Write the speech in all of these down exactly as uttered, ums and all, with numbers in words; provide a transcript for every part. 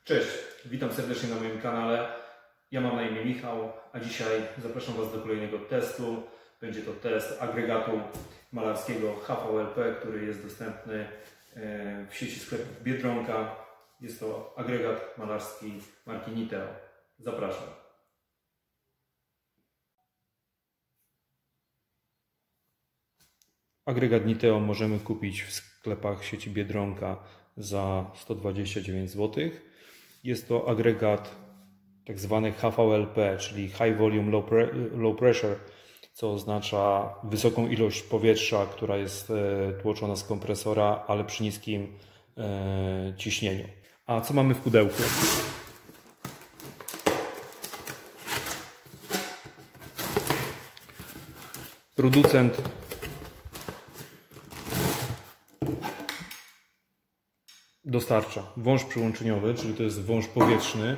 Cześć, witam serdecznie na moim kanale. Ja mam na imię Michał, a dzisiaj zapraszam Was do kolejnego testu. Będzie to test agregatu malarskiego H V L P, który jest dostępny w sieci sklepów Biedronka. Jest to agregat malarski marki Niteo. Zapraszam. Agregat Niteo możemy kupić w sklepach sieci Biedronka za sto dwadzieścia dziewięć złotych. Jest to agregat tak zwany H V L P, czyli High Volume Low, Pre Low Pressure, co oznacza wysoką ilość powietrza, która jest tłoczona z kompresora, ale przy niskim e, ciśnieniu. A co mamy w pudełku? Producent dostarcza wąż przyłączeniowy, czyli to jest wąż powietrzny,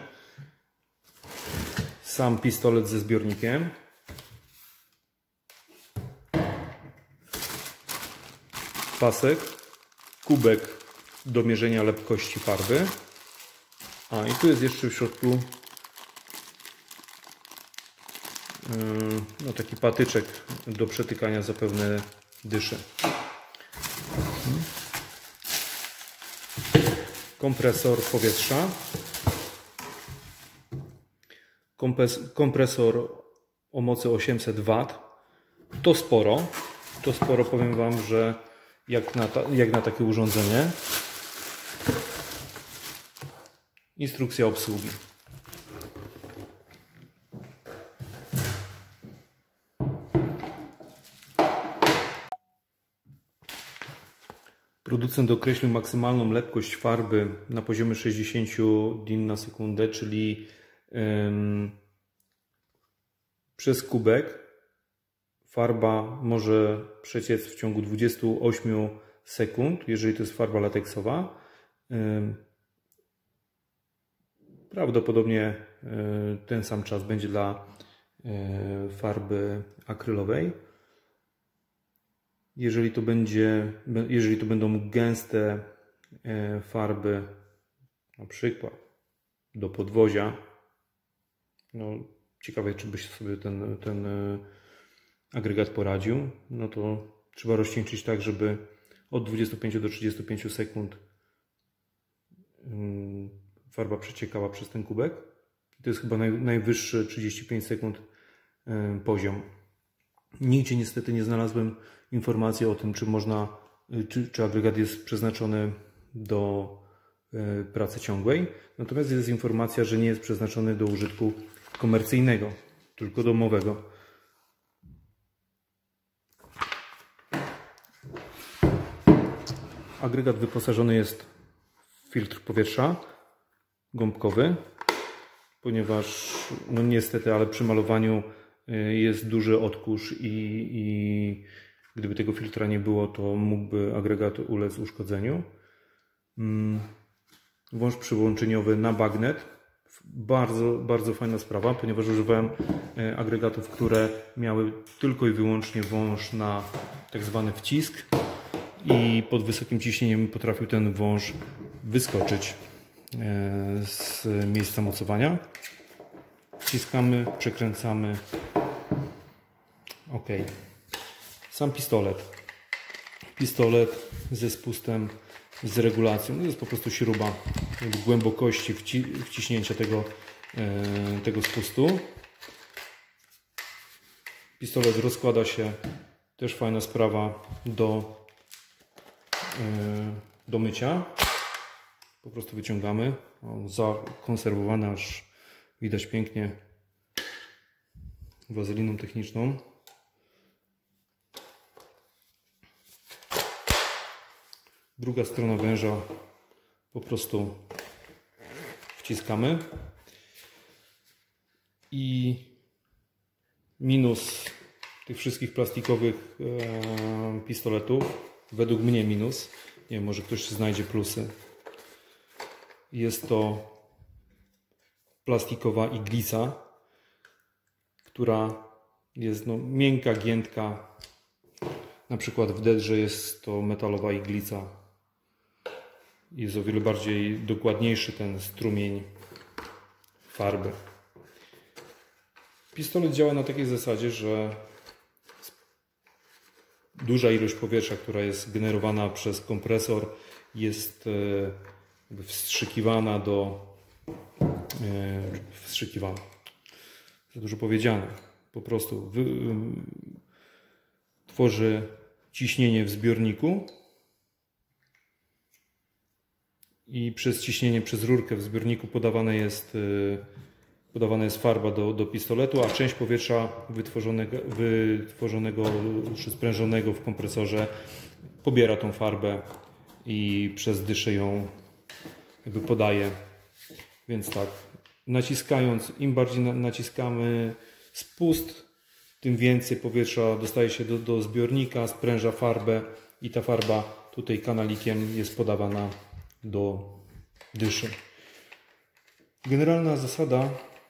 sam pistolet ze zbiornikiem, pasek, kubek do mierzenia lepkości farby, a i tu jest jeszcze w środku yy, no, taki patyczek do przetykania zapewne dyszy. Kompresor powietrza, kompresor o mocy osiemset watów, to sporo, to sporo powiem Wam, że jak na, ta, jak na takie urządzenie. Instrukcja obsługi. Producent określił maksymalną lepkość farby na poziomie sześćdziesiąt din na sekundę, czyli ym, przez kubek farba może przeciec w ciągu dwudziestu ośmiu sekund, jeżeli to jest farba lateksowa. Ym, prawdopodobnie y, ten sam czas będzie dla y, farby akrylowej. Jeżeli to będzie, jeżeli to będą gęste farby, na przykład do podwozia, no ciekawe, czy byś sobie ten, ten agregat poradził, no to trzeba rozcieńczyć tak, żeby od dwudziestu pięciu do trzydziestu pięciu sekund farba przeciekała przez ten kubek. To jest chyba naj, najwyższy trzydzieści pięć sekund poziom. Nigdzie niestety nie znalazłem informacji o tym, czy można, czy, czy agregat jest przeznaczony do e, pracy ciągłej. Natomiast jest informacja, że nie jest przeznaczony do użytku komercyjnego, tylko domowego. Agregat wyposażony jest w filtr powietrza gąbkowy, ponieważ no niestety, ale przy malowaniu jest duży odkurz i, i gdyby tego filtra nie było, to mógłby agregat ulec uszkodzeniu. Wąż przyłączeniowy na bagnet. Bardzo, bardzo fajna sprawa, ponieważ używałem agregatów, które miały tylko i wyłącznie wąż na tak zwany wcisk i pod wysokim ciśnieniem potrafił ten wąż wyskoczyć z miejsca mocowania. Wciskamy, przekręcamy. OK. Sam pistolet. Pistolet ze spustem, z regulacją. To jest po prostu śruba głębokości wci wciśnięcia tego, e, tego spustu. Pistolet rozkłada się, też fajna sprawa, do, e, do mycia. Po prostu wyciągamy. On zakonserwowany, aż widać pięknie wazeliną techniczną. Druga strona węża po prostu wciskamy. I minus tych wszystkich plastikowych e, pistoletów, według mnie minus, nie wiem, może ktoś znajdzie plusy, jest to plastikowa iglica, która jest no, miękka, giętka. Na przykład w dedrze jest to metalowa iglica. jest o wiele bardziej dokładniejszy ten strumień farby. Pistolet działa na takiej zasadzie, że duża ilość powietrza, która jest generowana przez kompresor, jest jakby wstrzykiwana do wstrzykiwana. Za dużo powiedziane. Po prostu wy, tworzy ciśnienie w zbiorniku i przez ciśnienie przez rurkę w zbiorniku podawane jest, podawana jest farba do, do pistoletu, a część powietrza wytworzonego, wytworzonego czy sprężonego w kompresorze pobiera tą farbę i przez dyszę ją jakby podaje. Więc tak, naciskając, im bardziej naciskamy spust, tym więcej powietrza dostaje się do, do zbiornika, spręża farbę i ta farba tutaj kanalikiem jest podawana do dyszy. Generalna zasada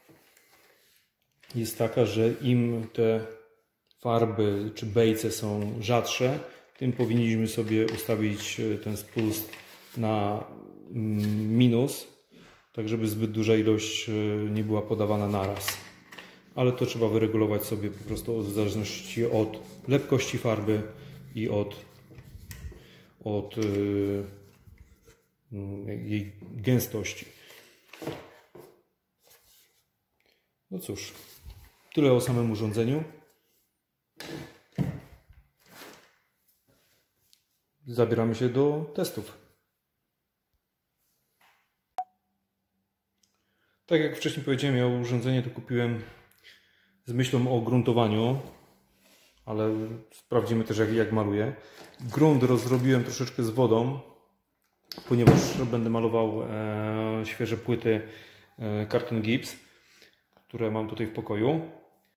jest taka, że im te farby czy bejce są rzadsze, tym powinniśmy sobie ustawić ten spust na minus, tak żeby zbyt duża ilość nie była podawana naraz. Ale to trzeba wyregulować sobie po prostu w zależności od lepkości farby i od, od yy, jej gęstości. No cóż, tyle o samym urządzeniu. Zabieramy się do testów. Tak jak wcześniej powiedziałem, ja urządzenie to kupiłem z myślą o gruntowaniu, ale sprawdzimy też jak, jak maluję. Grunt rozrobiłem troszeczkę z wodą, ponieważ będę malował e, świeże płyty e, Carton Gips, które mam tutaj w pokoju.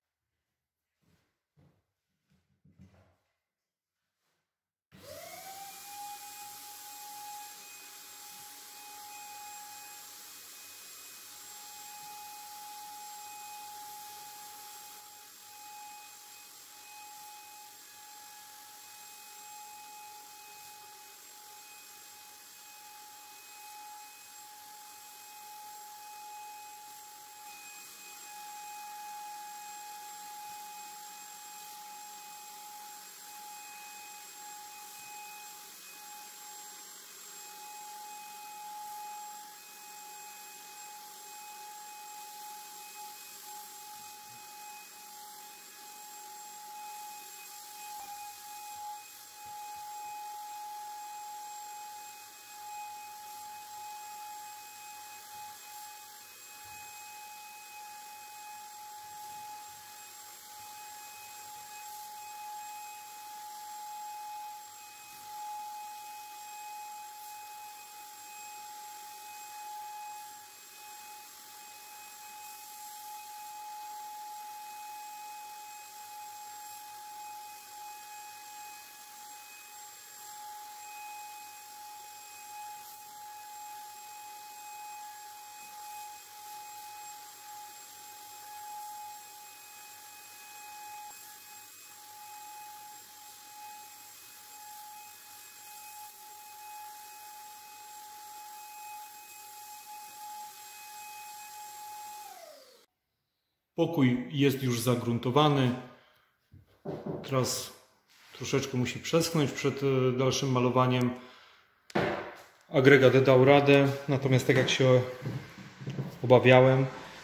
Pokój jest już загruntowany. Teraz troszeczkę musi przeschnąć przed dalszym malowaniem. Agregat dał radę, natomiast tak jak się obawiałem,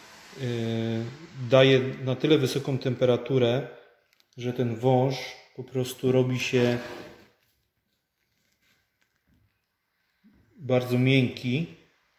daje na tyle wysoką temperaturę, że ten wąż po prostu robi się bardzo miękki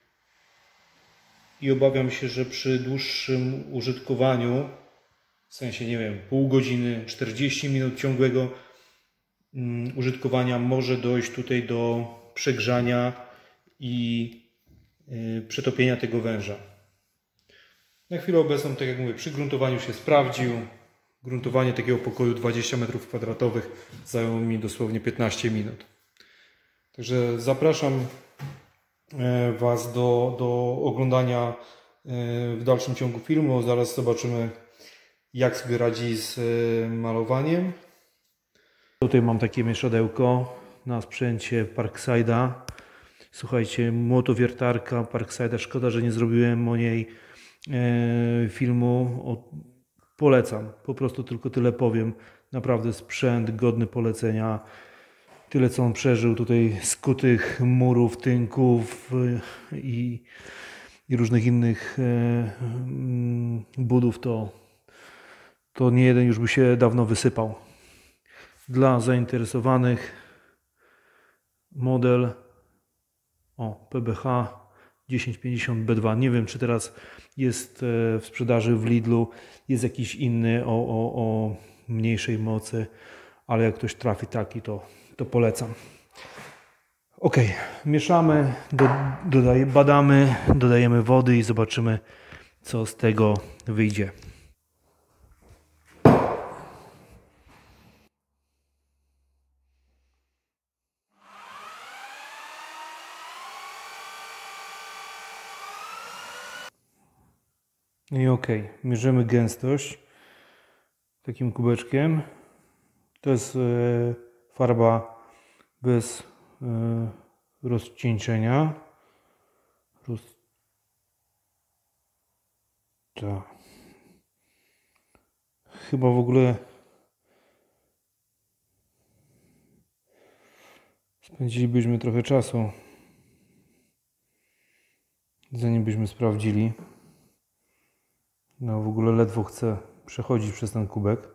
i obawiam się, że przy dłuższym użytkowaniu, w sensie nie wiem, pół godziny, czterdzieści minut ciągłego um, użytkowania, może dojść tutaj do przegrzania i y, przetopienia tego węża. Na chwilę obecną, tak jak mówię, przy gruntowaniu się sprawdził. Gruntowanie takiego pokoju dwadzieścia metrów kwadratowych zajęło mi dosłownie piętnaście minut. Także zapraszam Was do, do oglądania w dalszym ciągu filmu. Zaraz zobaczymy, jak sobie radzi z malowaniem. Tutaj mam takie mieszadełko na sprzęcie Parkside'a Słuchajcie, młotowiertarka Parkside'a, szkoda, że nie zrobiłem o niej e, filmu. O, polecam, po prostu tylko tyle powiem. Naprawdę sprzęt godny polecenia. Tyle, co on przeżył tutaj, skutych murów, tynków e, i, i różnych innych e, budów, to, to nie jeden już by się dawno wysypał. Dla zainteresowanych model o P B H tysiąc pięćdziesiąt B dwa. Nie wiem, czy teraz jest w sprzedaży w Lidlu, jest jakiś inny o, o, o mniejszej mocy, ale jak ktoś trafi taki, to, to polecam. Ok, mieszamy, do, dodaje, badamy, dodajemy wody i zobaczymy, co z tego wyjdzie. I ok, mierzymy gęstość takim kubeczkiem. To jest e, farba bez e, rozcieńczenia. Roz... Ta. Chyba w ogóle spędzilibyśmy trochę czasu, zanim byśmy sprawdzili. No w ogóle ledwo chcę przechodzić przez ten kubek.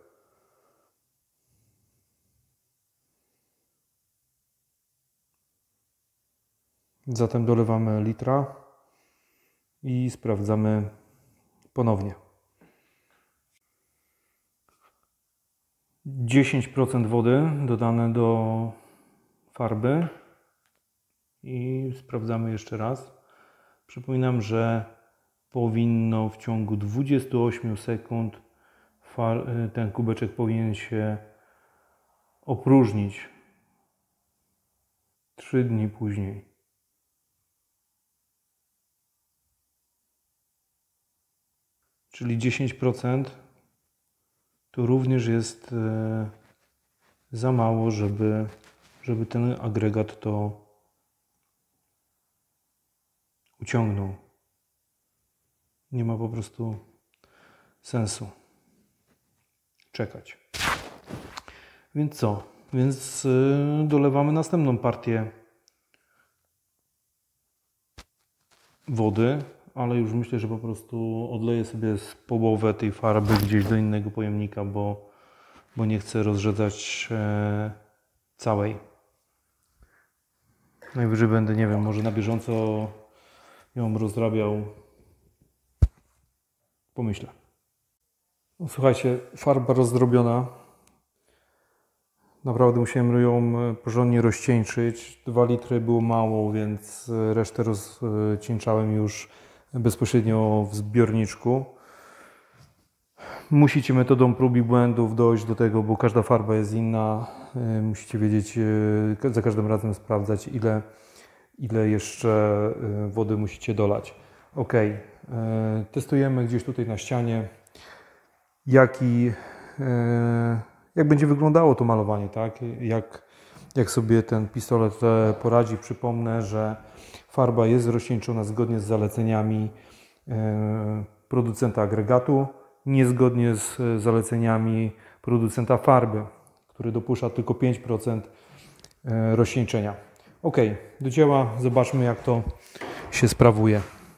Zatem dolewamy litra i sprawdzamy ponownie. dziesięć procent wody dodane do farby i sprawdzamy jeszcze raz. Przypominam, że powinno w ciągu dwudziestu ośmiu sekund ten kubeczek powinien się opróżnić. trzy dni później. Czyli dziesięć procent to również jest za mało, żeby, żeby ten agregat to uciągnął. Nie ma po prostu sensu czekać. Więc co? Więc dolewamy następną partię wody, ale już myślę, że po prostu odleję sobie z połowę tej farby gdzieś do innego pojemnika, bo, bo nie chcę rozrzedzać e, całej. Najwyżej będę, nie wiem, może na bieżąco ją rozrabiał. Pomyślę. No, słuchajcie, farba rozdrobiona. Naprawdę musiałem ją porządnie rozcieńczyć. dwa litry było mało, więc resztę rozcieńczałem już bezpośrednio w zbiorniczku. Musicie metodą prób i błędów dojść do tego, bo każda farba jest inna. Musicie wiedzieć, za każdym razem sprawdzać, ile, ile jeszcze wody musicie dolać. Ok, testujemy gdzieś tutaj na ścianie, jaki, jak będzie wyglądało to malowanie, tak? Jak, jak sobie ten pistolet poradzi. Przypomnę, że farba jest rozcieńczona zgodnie z zaleceniami producenta agregatu, niezgodnie z zaleceniami producenta farby, który dopuszcza tylko pięć procent rozcieńczenia. Ok, do dzieła, zobaczmy, jak to się sprawuje.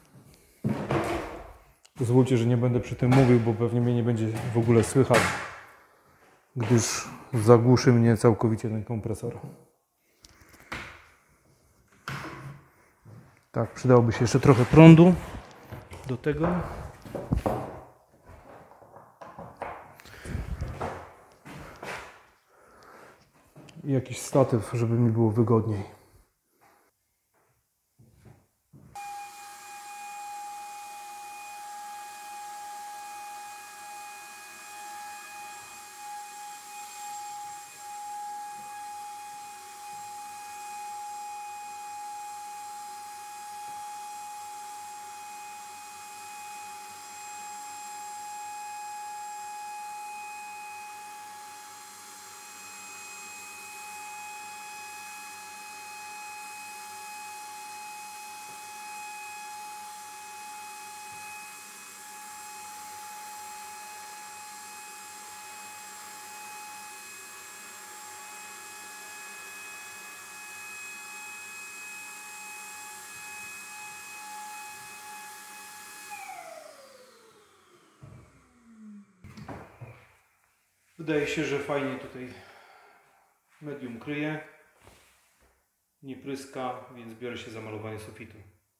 Pozwólcie, że nie będę przy tym mówił, bo pewnie mnie nie będzie w ogóle słychać, gdyż zagłuszy mnie całkowicie ten kompresor. Tak, przydałoby się jeszcze trochę prądu do tego. I jakiś statyw, żeby mi było wygodniej. Wydaje się, że fajnie tutaj medium kryje, nie pryska, więc biorę się za malowanie sufitu.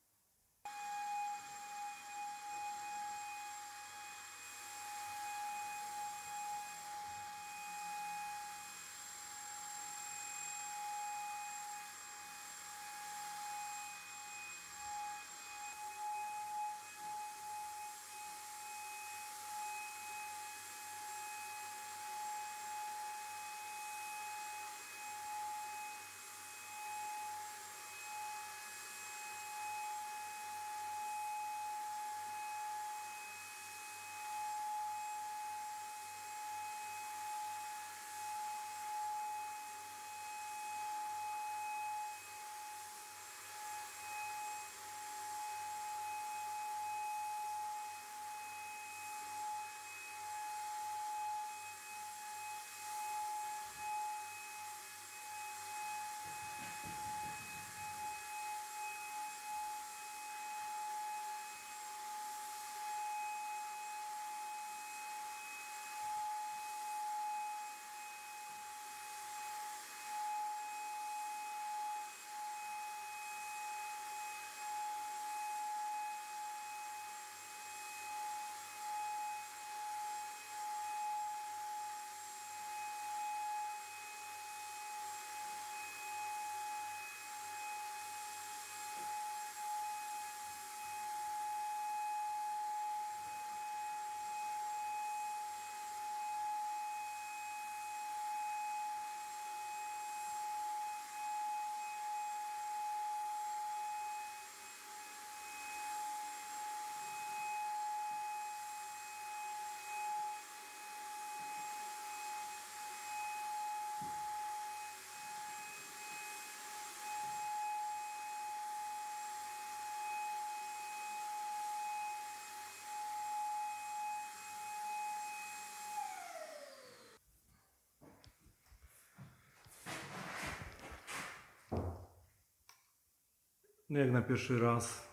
No jak na pierwszy raz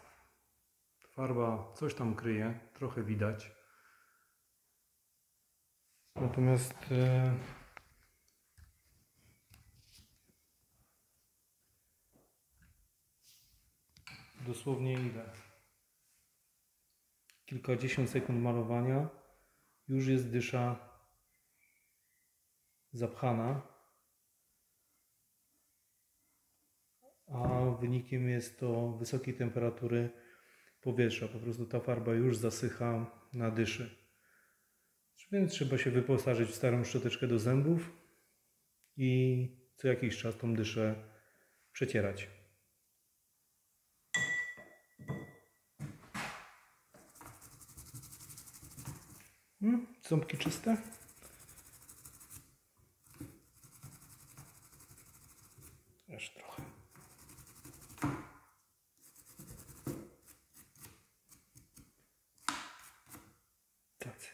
farba coś tam kryje, trochę widać. Natomiast e, dosłownie ile? Kilkadziesiąt sekund malowania, już jest dysza zapchana. A wynikiem jest to wysokiej temperatury powietrza. Po prostu ta farba już zasycha na dyszy. Więc trzeba się wyposażyć w starą szczoteczkę do zębów i co jakiś czas tą dyszę przecierać. Hmm, ząbki czyste. Jeszcze trochę. Tacy.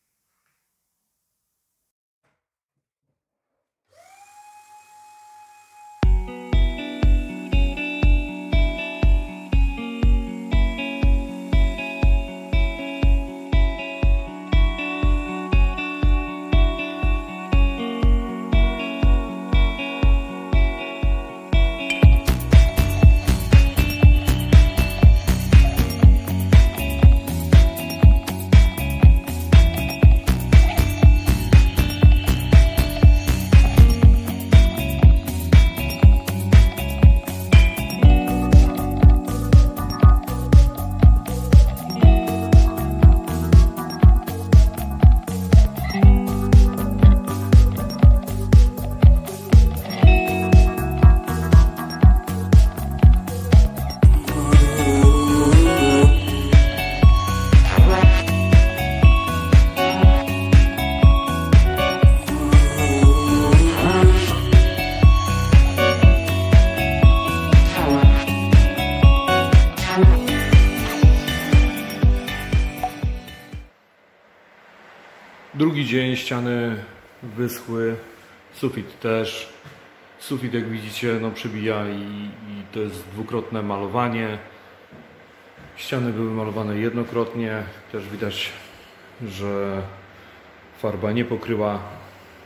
Drugi dzień, ściany wyschły, sufit też. Sufit, jak widzicie, no przebija i, i to jest dwukrotne malowanie. Ściany były malowane jednokrotnie. Też widać, że farba nie pokryła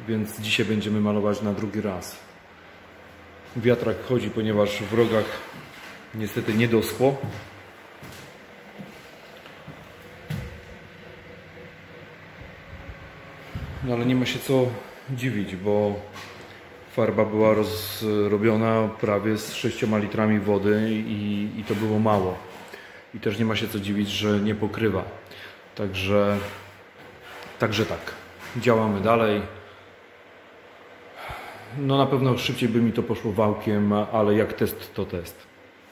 więc dzisiaj będziemy malować na drugi raz. Wiatrak chodzi, ponieważ w rogach niestety nie doschło. No ale nie ma się co dziwić, bo farba była rozrobiona prawie z sześcioma litrami wody i, i to było mało. I też nie ma się co dziwić, że nie pokrywa. Także, także tak, działamy dalej. No na pewno szybciej by mi to poszło wałkiem, ale jak test to test.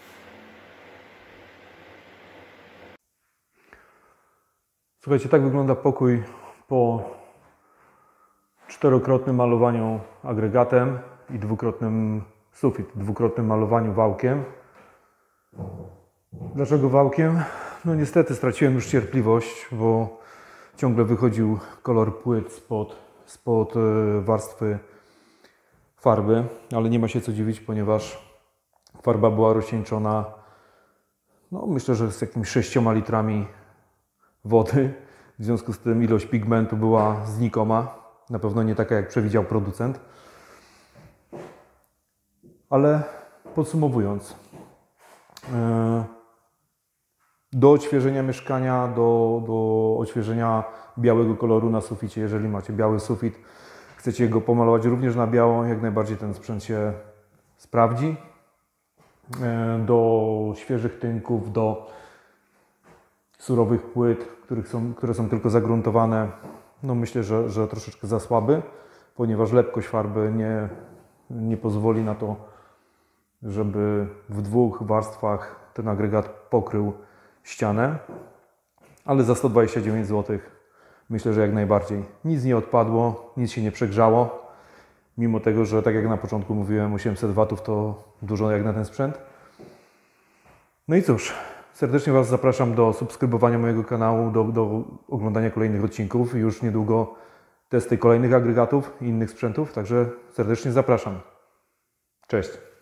Słuchajcie, tak wygląda pokój po czterokrotnym malowaniu agregatem i dwukrotnym sufit, dwukrotnym malowaniu wałkiem. Dlaczego wałkiem? No niestety straciłem już cierpliwość, bo ciągle wychodził kolor płyt spod, spod warstwy farby, ale nie ma się co dziwić, ponieważ farba była rozcieńczona, no myślę, że z jakimiś sześcioma litrami wody. W związku z tym ilość pigmentu była znikoma. Na pewno nie taka, jak przewidział producent. Ale podsumowując, do odświeżenia mieszkania, do, do odświeżenia białego koloru na suficie, jeżeli macie biały sufit, chcecie go pomalować również na biało, jak najbardziej ten sprzęt się sprawdzi. Do świeżych tynków, do surowych płyt, których są, które są tylko zagruntowane, no myślę, że, że troszeczkę za słaby, ponieważ lepkość farby nie, nie pozwoli na to, żeby w dwóch warstwach ten agregat pokrył ścianę. Ale za sto dwadzieścia dziewięć złotych myślę, że jak najbardziej. Nic nie odpadło, nic się nie przegrzało. Mimo tego, że tak jak na początku mówiłem, osiemset watów to dużo jak na ten sprzęt. No i cóż, serdecznie Was zapraszam do subskrybowania mojego kanału, do, do oglądania kolejnych odcinków. Już niedługo testy kolejnych agregatów i innych sprzętów, także serdecznie zapraszam. Cześć!